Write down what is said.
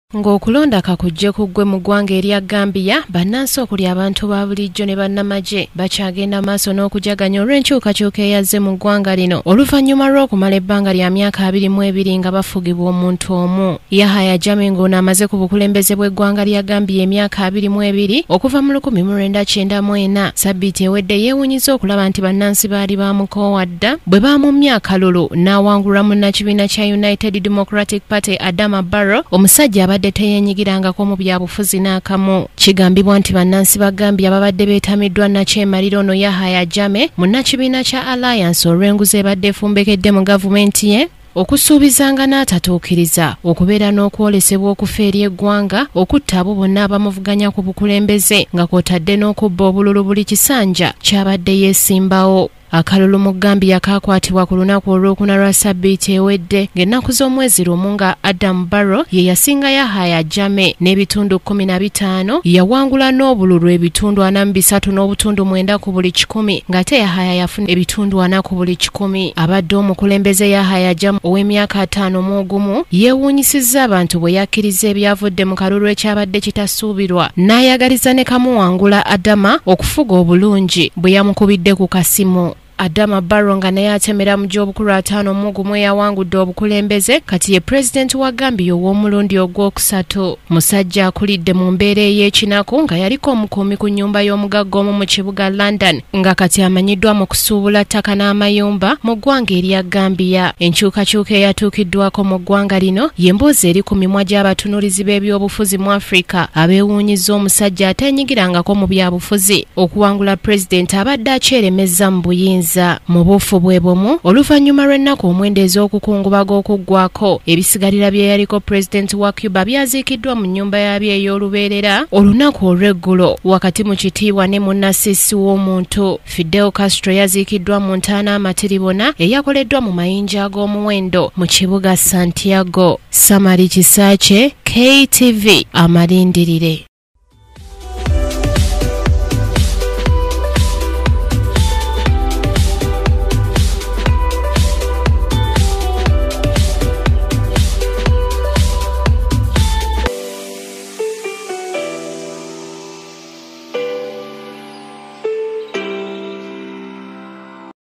Ng'okulonda kakujje kuggwe mu ggwanga erya Gambia, bannansi okuli abantu ba bulijjo ne bannamagye bakyagenda maaso n'okujaganya olw'enkyukakyuka eyazze mu ggwanga lino oluvannyuma lw'okumala ebbanga lya myaka 22 nga bafugibwa omuntu omu. Yahaya Jammeh ng'ono amaze ku bukulembeze bw'eggwanga lya Gambia emyaka 22 okuva mu 1994. Sabbiiti ewedde yeewunyizza okulaba nti bannansi baali bamukoowa dda bwe baamumya akalulu n'awangulwa munnakibiina kya United Democratic Party Adama Barrow, omusajja abadde teyeenyigirangako mu byabufuzi n'akamu. Kigambibwa nti bannansi ba Gambia babadde beetamiddwa nakyemalira ono Yahaya Jammeh munnakibiina kya Alliance olw'enguzi ebadde efumbekedde mu gavumenti ye, okusuubizanga n'atatuukiriza, okubeera n'okwolesebwa okufa eri eggwanga, okutta abo bonna abamuvuganya ku bukulembeze nga kw'otadde n'okubba obululu buli kisanja ky'abadde yeesimbawo. Akalulu mu Gambia kakwatibwa ku lunaku olwokuna lwa Sabbiiti ewedde ng'ennaku z'omwezi lumu nga Adam Barrow ye yasinga Yahaya Jammeh n'ebitundu 15, yawangula n'obululu ebitundu 43.9 ku buli 100 ng'ate Yahaya yafuna ebitundu 4 ku buli 100. Abadde omukulembeze Yahaya Jammeh ow'emyaka 51 yeewuunyisizza abantu bwe yakkiriza ebyavudde mu kalulu ekyabadde kitasuubirwa, n'ayagaliza ne kamuwangula Adama okufuga obulungi bwe yamukubidde ku kasimu. Adama Barrow nga naye atemera mu gy'obukulu 51 eyawangudde obukulembeze, kati ye pulezidenti wa Gambia ow'omulundi ogwokusatu. Musajja akulidde mu mbeera ey'ekinaku nga yaliko omukuumi ku nnyumba y'omugagga omu mu kibuga London, nga kati amanyiddwa mu kusuubula ttaka n'amayumba mu ggwanga erya Gambia. Enkyukakyuka eyatuukiddwako mu ggwanga lino y'emboozi eri ku mimwa gy'abatunuulizi b'ebyobufuzi mu Afrika abeewuunyizza omusajja ateenyigirangako mu byabufuzi okuwangula pulezidenti abadde akyeremezza mu buyinza. Mu buufu bwe bumu, oluvannyuma lw'ennaku omwenda ez'okukungubaga okuggwako, ebisigalira bye yaliko pulezidenti wa Cuba byaziikiddwa mu nnyumba yabyo ey'olubeerera olunaku olw'eggulo wakati mu kitiibwa ne munnasiisi w'omuntu. Fidel Castro yaziikiddwa mu ntaana amatiribona eyakoleddwa mu mayinja ag'omuwendo mu kibuga Santiago. Samari Kisaache, KTV, Amalindirire.